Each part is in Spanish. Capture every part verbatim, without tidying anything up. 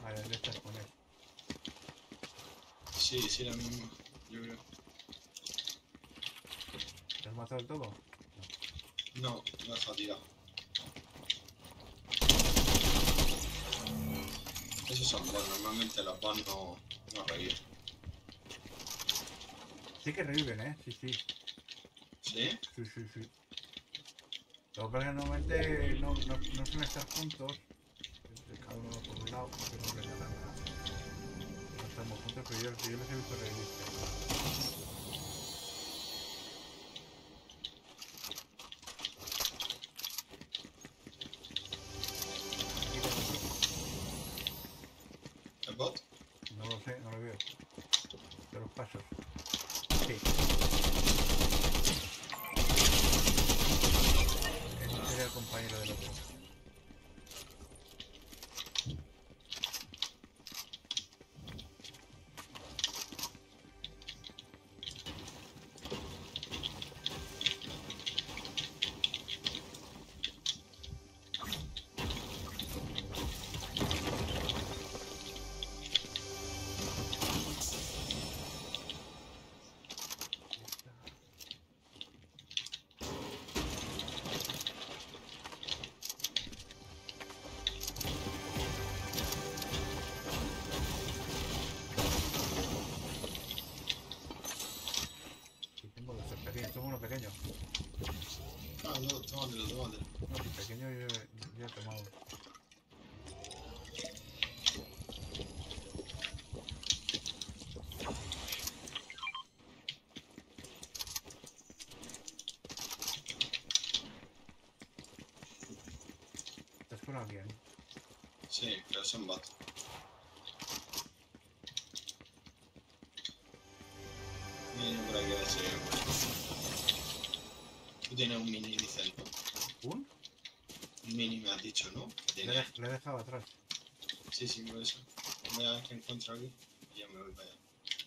Vale, le estás con él. Sí, sí, la misma, yo creo. ¿Te has matado del todo? No, no está tirado. Esos son bots, normalmente los bots no, no reviven. Sí que reviven, ¿eh? Sí, sí. ¿Sí? Sí, sí, sí. Lo que pasa es que normalmente no, no, no suelen estar juntos. Cada uno por un lado, porque no les da la gana. No estamos juntos, pero yo, yo les he visto revivirse. Aquí tengo otro. ¿El bot? No lo sé, no lo veo. De los pasos. Sí. Ese sería el compañero del otro. Sí, tengo dos pequeños. Tengo uno pequeño. Ah, no, tómatelo, tómatelo. No, si pequeño yo, yo he tomado. ¿Estás con alguien? Sí, pero son bots. Viene por aquí a ver si hay algo. Tú tienes un mini, dices, ¿no? ¿Un? Un mini me has dicho, ¿no? Que Le, tienes. he- le he dejado atrás. Sí, sí, por eso. Voy a ver qué encuentro aquí y ya me voy para allá.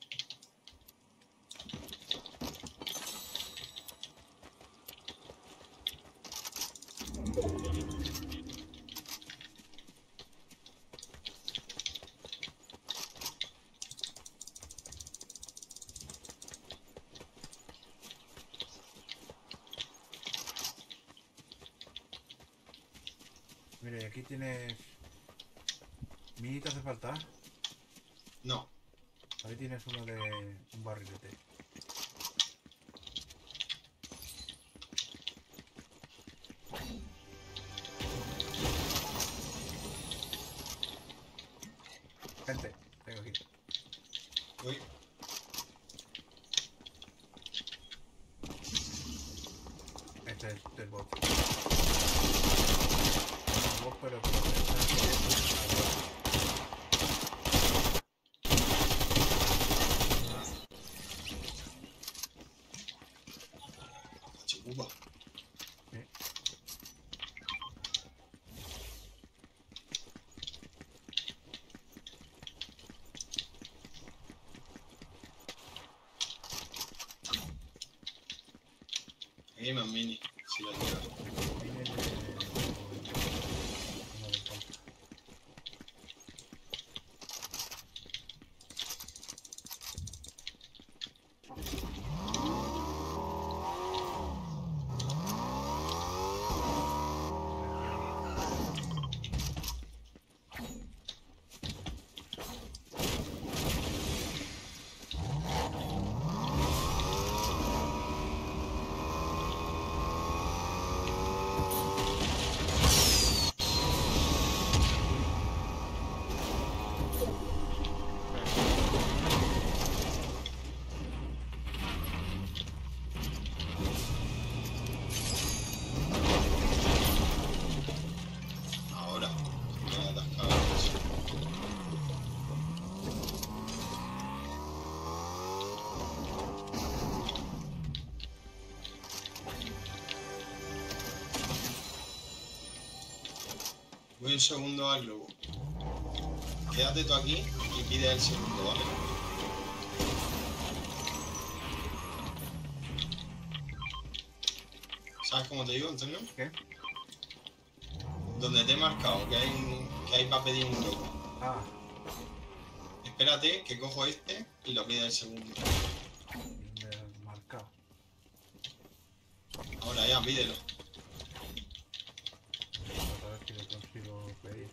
Mire, aquí tienes... ¿Mini te hace falta? No, Ahí tienes uno de un barrilete. Gente, tengo aquí. voy. Este es del bot. El bot, pero como que está Chupa. sí. Aquí hay más mini, si lo quiero. Viene de... tengo veinte. No me falta. Aquí hay... Uy, Ahora, me voy a atascar eso. Voy un segundo al globo. Quédate tú aquí y pide el segundo, ¿vale? ¿Sabes cómo te digo, Antonio? ¿qué? Donde te he marcado que hay, un- que hay para pedir un globo. Ah, Espérate, que cojo este y lo pide el segundo. Me marcado. Ahora ya, pídelo. A ver si lo consigo pedir.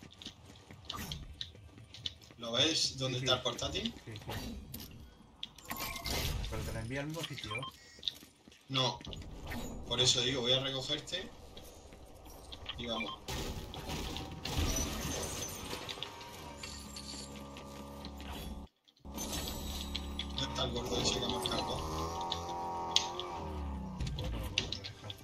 ¿Lo ves dónde Sí, está sí. el portátil? Sí, sí. Pero te la envía al mismo sitio. No. Por eso digo, voy a recogerte. Y vamos. ¿Dónde está el gordo ese que hemos cargado? Pues no lo puedo dejar.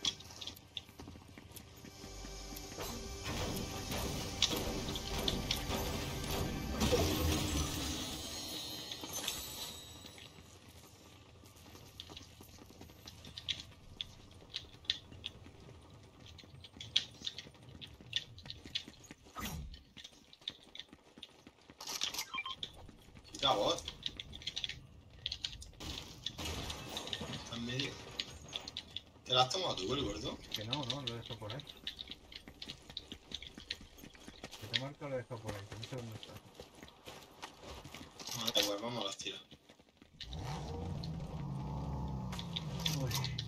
Quita vos. Está en medio. ¿Te la has tomado tú, el gordo? Que no, no, lo he dejado por ahí. Que te marca lo he dejado por ahí, que no sé dónde está. Vale, pues vamos a las tiras. Uy.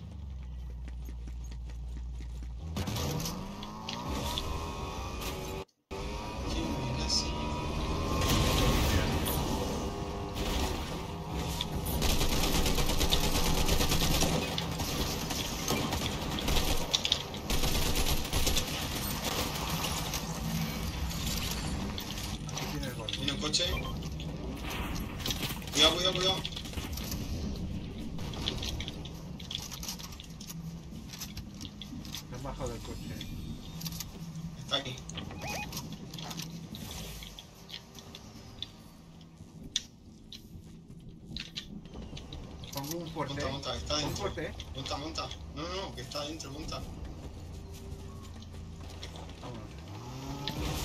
Aquí tiene el gordo. Viene un coche. Cuidado, cuidado, cuidado. Se han bajado del coche. Está aquí. Pongo un fuerte. Monta, monta, que está Un dentro. fuerte, eh. Monta, monta. No, no, no, que está dentro, monta. Vámonos.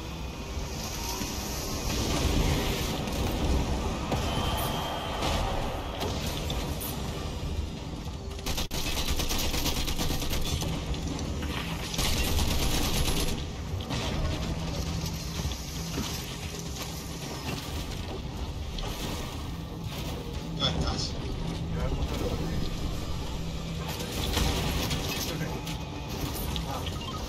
¿Dónde estás? Yo voy a montar el coche. Esto es aquí. Ah.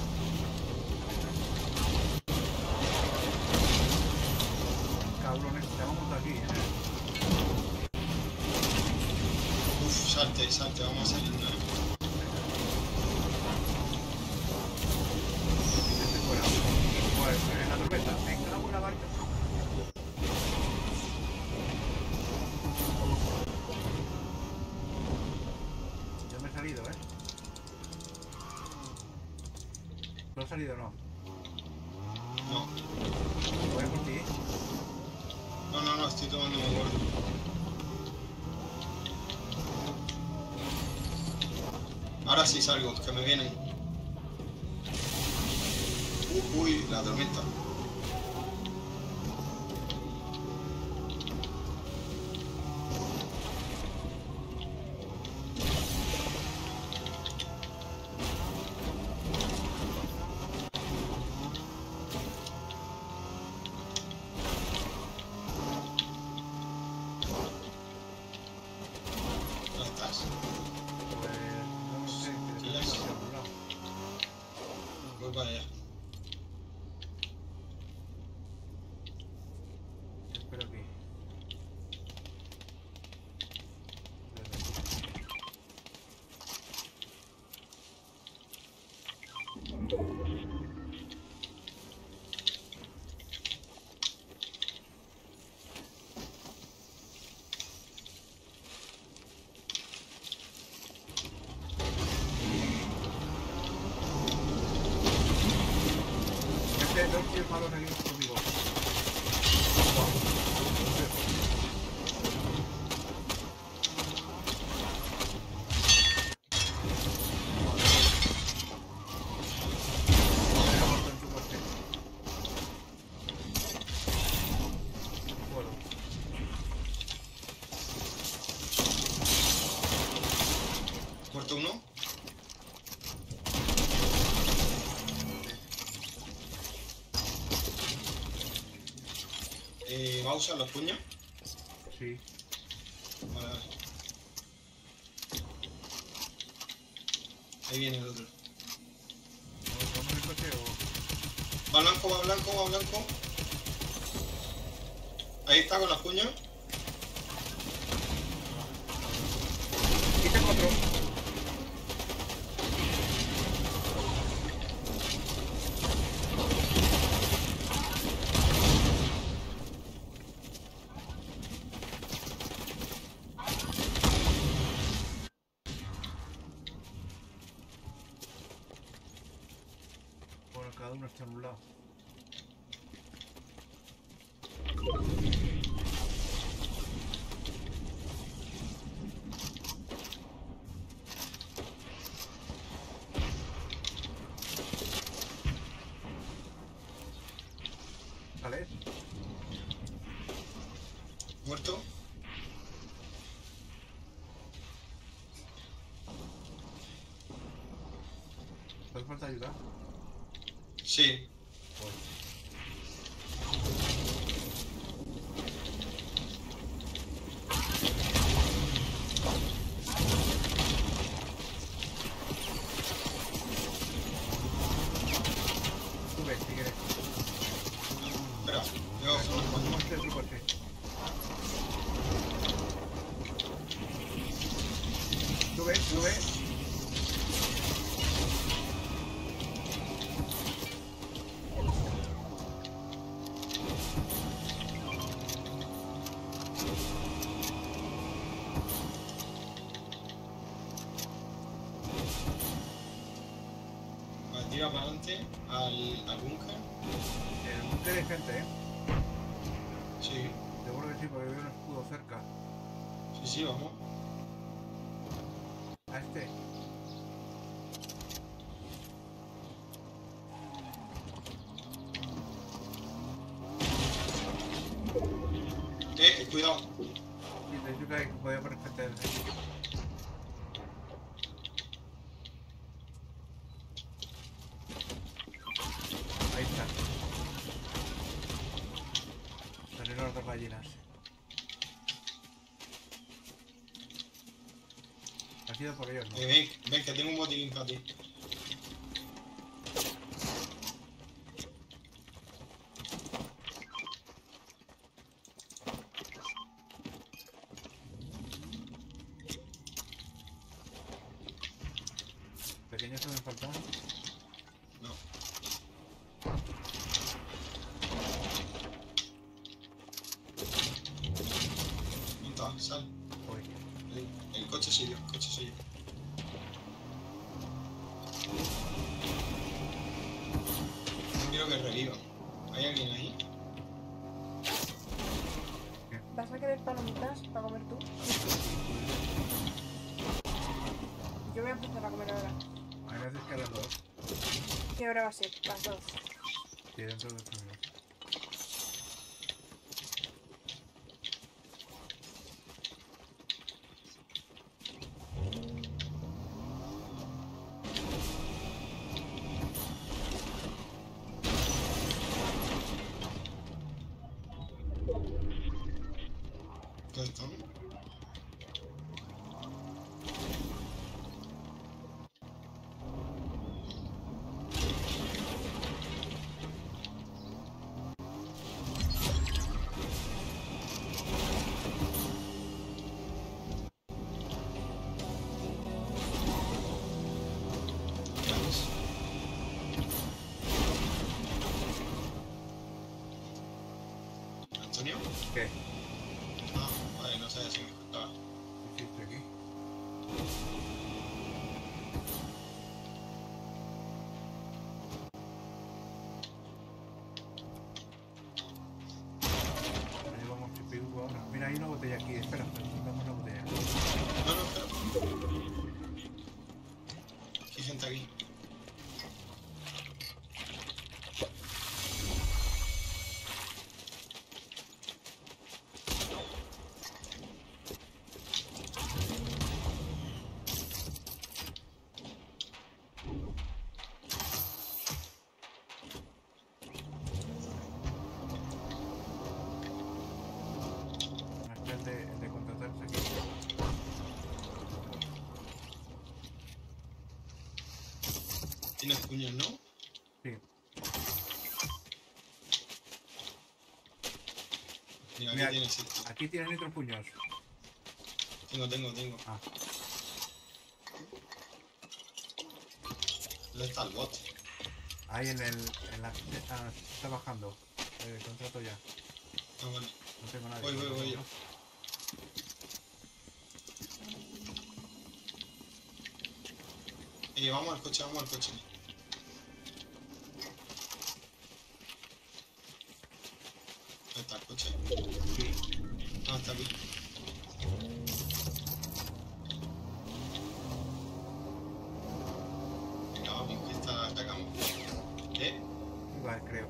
Cabrones, te vamos aquí, eh. Uf, salte, salte, vamos a salir, ¿no? Estoy fuera. Pues en la tormenta. Venga, la buena barca. Yo me he salido, eh. ¿No he salido o no? No, Voy a por ti. no, no, no, estoy tomando muy gordo. Ahora sí salgo, que me vienen. Uh, uy, la tormenta. ¿Dónde estás? Pues no lo sé, que Sí, le ya sé. tengo que algún lado. Voy para allá. Eh, ¿Va a usar los puños? Sí. Vale, vale. Ahí viene el otro. ¿Vamos en el coche o...? Va blanco, va blanco, va blanco. Ahí está con los puños. Aquí tengo otro. Bueno, cada uno está en un lado. ¿Sale? Muerto. ¿Te hace falta ayuda? Sí. Pues... Sube, si quieres. Espera, yo Vamos a hacer otro coche. Sube, sube. Vale, tira para adelante al, al búnker. El búnker de gente, ¿eh? Sí, Seguro que sí, porque veo un escudo cerca. sí, sí, vamos. A este. Eh, cuidado. Sí, te he dicho que podía poner gente de aquí. Ahí está. Salieron las dos gallinas. Ha sido por ellos, ¿no? Eh, ven, ven, que tengo un botiquín para ti. Pequeños se me faltan. No. Monta, sal. Voy. Ven, el coche suyo, el coche suyo. No quiero que reviva. ¿Hay alguien ahí? ¿Vas a querer palomitas para comer tú? Yo voy a empezar a comer ahora. A mí me haces que a las dos. ¿Qué hora va a ser? Las dos. Sí, dentro de dos minutos. ¿Dónde están? Vamos. ¿Antonio? ¿Qué? Ah, vale, no sé si me escuchaba. Sí, sí, estoy aquí. Ahí vamos, C P U ahora. Mira, hay una botella aquí. Espera, necesitamos una botella. No, no, espera. Hay gente aquí. de, el de contratarse aquí. Tienes puños, ¿no? Sí. Mira, aquí Mira, tienes esto. aquí tienen otros puños. Tengo, tengo, tengo. Ah, ¿Dónde está el bot? ahí en el. En la, ah, está bajando. El contrato ya. Ah, vale. No tengo nada. Voy, voy, voy yo. Eh, vamos al coche, vamos al coche. ¿Dónde está el coche? Sí. Ah, está aquí. Venga, vamos, que está atacamos. ¿Eh? Vale, creo.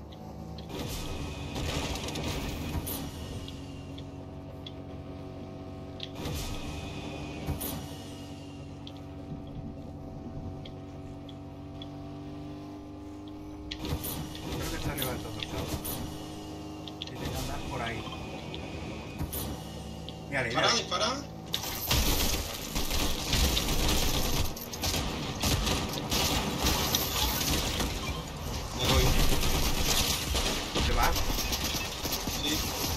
Creo que está arriba de todo, chaval. Tiene que andar por ahí. Mira, Dispara, mira. dispara. Me voy. ¿Te vas? Sí,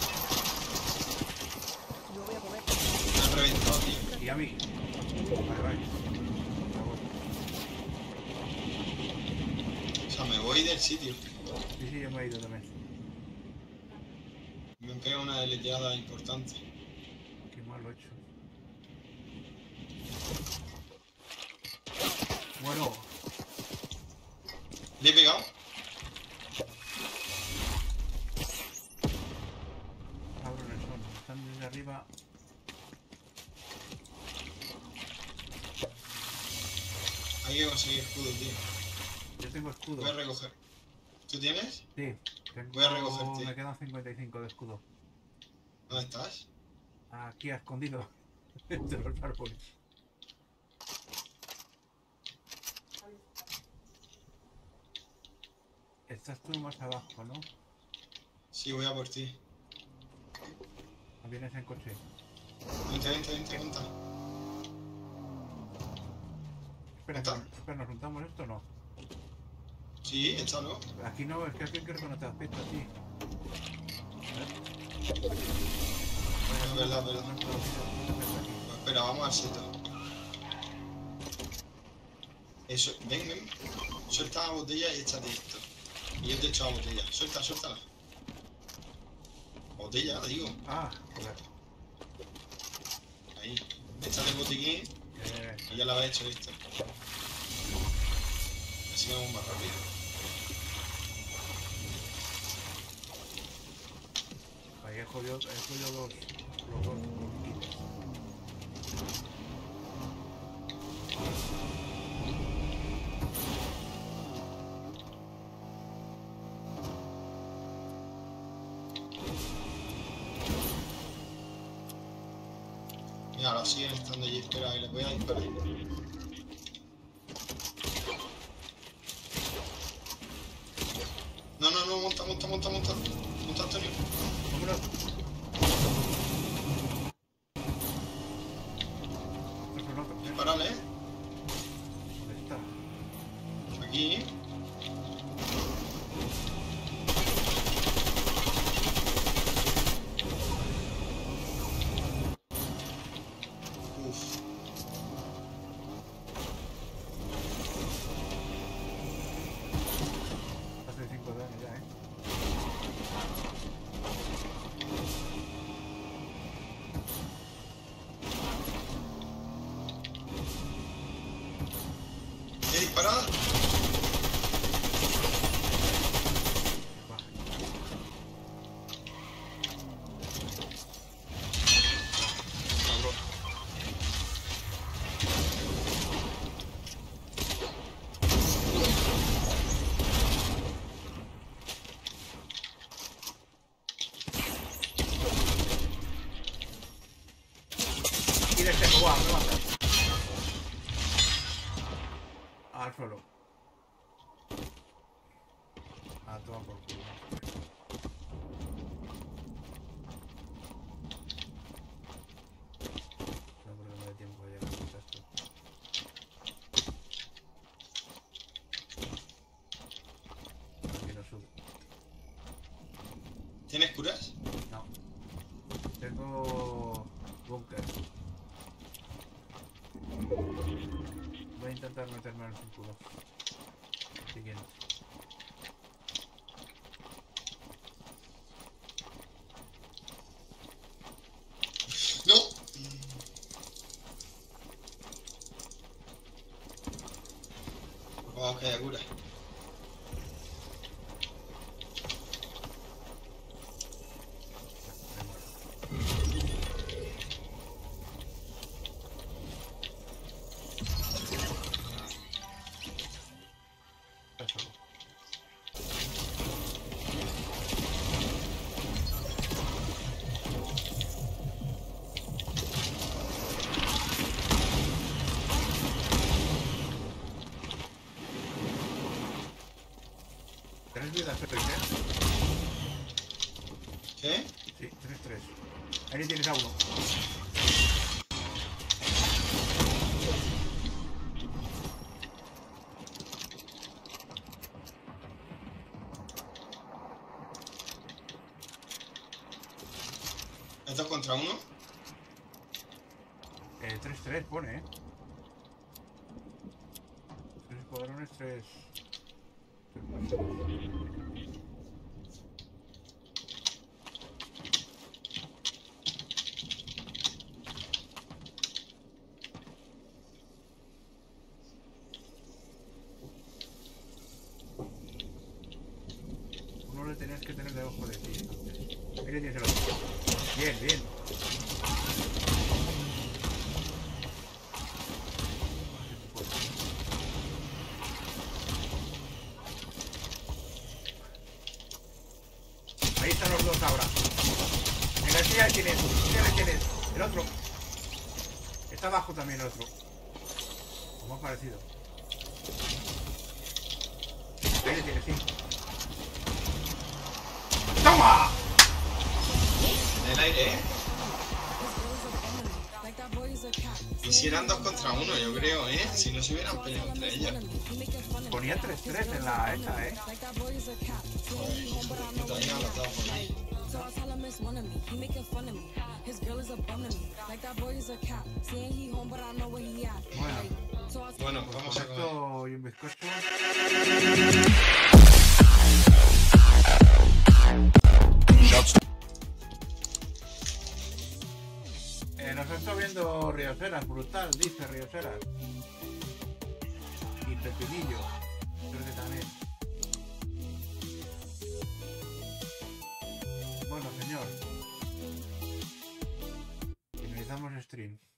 Yo voy a comer. me han reventado, tío. Y a mí. Vale, vale. Me voy. O sea, me voy del sitio. Sí, sí, yo me he ido también. Me han pegado una deleteada importante. Qué mal lo he hecho. Bueno, ¿Le he pegado? cabrones son. Están desde arriba. Hay que conseguir escudo, tío. Yo tengo escudo. Voy a recoger. ¿Tú tienes? Sí, tengo, Voy a recogerte. me quedan cincuenta y cinco de escudo. ¿Dónde estás? Aquí ha escondido. Entre los árboles. Estás tú más abajo, ¿no? Sí, voy a por ti. ¿O vienes en coche? Vente, vente, vente, vente. Espera, ¿Está? que- espera, ¿nos juntamos esto o no? Sí, échalo. Aquí no, es que aquí creo que no te has visto, sí. Es verdad, es verdad. Pues espera, vamos al sitio. Eso, ven, ven. Suelta la botella y échate esto. Y yo te echo la botella. Suelta, suéltala. Botella, digo. Ah, joder. Ahí. Échale el botiquín Eh, y ya la habéis hecho esto. Así vamos más rápido. ahí he jodido, he jodido los, los dos kits. Mira, ahora siguen estando allí. Espera, que les voy a disparar. No, no, no, monta, monta, monta, monta. Monta, Antonio. Vámonos. Otro, otro, otro. Disparale, ¿eh? ¿Dónde está? Aquí. Uf. Hace cinco de años ya, ¿eh? ¿He disparado? Va. Cabrón. Y este tengo, guau, me mata. Al suelo. Ah, toma por culo. ¿Tienes curas? No. Tengo búnker. Voy a intentar meterme en el círculo. Siguiente. ¡No! Oh, que cura. ¿Tres vidas, Félix, eh? ¿Qué? Sí, tres, tres. Ahí tienes a uno. ¿Es dos contra uno? Eh, tres, tres pone, eh. Tres escuadrones, tres. Uno le tenías que tener debajo de ti antes. Ahí le tienes el otro. Bien, bien. Ahí están los dos ahora. Venga, este ya quién es. Este ya quién es. El otro. Está abajo también el otro. Como ha parecido. Ahí le tienes, sí. ¡Toma! En el aire, ¿eh? Y si eran dos contra uno, yo creo, ¿eh? Si no se hubieran peleado entre ellos. Ponía tres tres en la esta, ¿eh? Yo todavía no lo estaba por ahí. Bueno, Bueno, vamos a comer. esto y un bizcocho. Eh, nos está viendo Rioseras, brutal, dice Rioseras. Y Pepinillo, creo que también. Bueno, señor. Finalizamos el stream.